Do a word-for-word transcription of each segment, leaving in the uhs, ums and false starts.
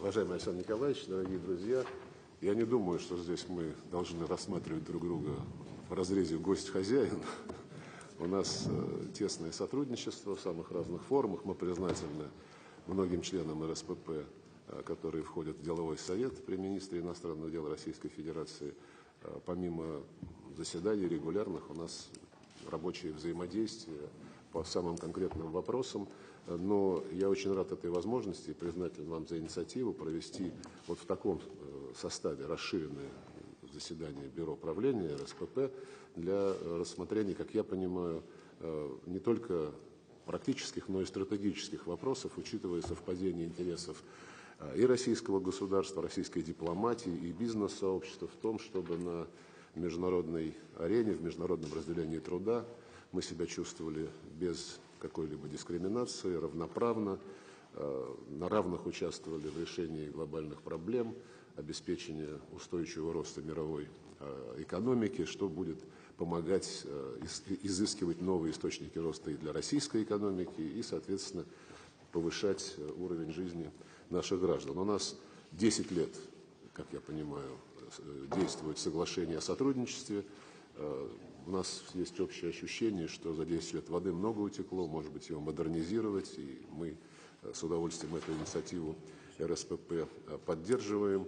Уважаемый Александр Николаевич, дорогие друзья, я не думаю, что здесь мы должны рассматривать друг друга в разрезе гость-хозяин. У нас тесное сотрудничество в самых разных формах. Мы признательны многим членам эр эс пэ пэ, которые входят в деловой совет при министре иностранных дел Российской Федерации. Помимо заседаний регулярных у нас рабочее взаимодействие по самым конкретным вопросам. Но я очень рад этой возможности и признателен вам за инициативу провести вот в таком составе расширенное заседание Бюро правления эр эс пэ пэ для рассмотрения, как я понимаю, не только практических, но и стратегических вопросов, учитывая совпадение интересов и российского государства, российской дипломатии и бизнес-сообщества в том, чтобы на международной арене, в международном разделении труда мы себя чувствовали без какой-либо дискриминации, равноправно, на равных участвовали в решении глобальных проблем, обеспечении устойчивого роста мировой экономики, что будет помогать изыскивать новые источники роста и для российской экономики, и, соответственно, повышать уровень жизни наших граждан. У нас десять лет, как я понимаю, действует соглашение о сотрудничестве. У нас есть общее ощущение, что за десять лет воды много утекло, может быть, его модернизировать, и мы с удовольствием эту инициативу эр эс пэ пэ поддерживаем.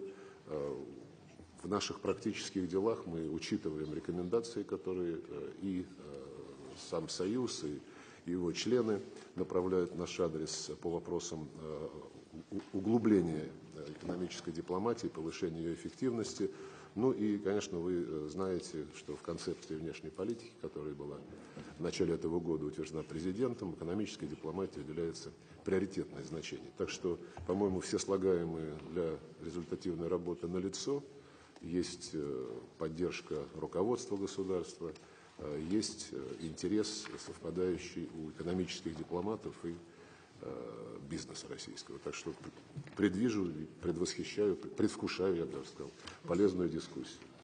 В наших практических делах мы учитываем рекомендации, которые и сам Союз, и его члены направляют в наш адрес по вопросам углубления экономической дипломатии, повышения ее эффективности. Ну и, конечно, вы знаете, что в концепции внешней политики, которая была в начале этого года утверждена президентом, экономической дипломатии уделяется приоритетное значение. Так что, по-моему, все слагаемые для результативной работы налицо. Есть поддержка руководства государства, есть интерес, совпадающий у экономических дипломатов и бизнеса российского. Так что предвижу, предвосхищаю, предвкушаю, я бы даже сказал, полезную дискуссию.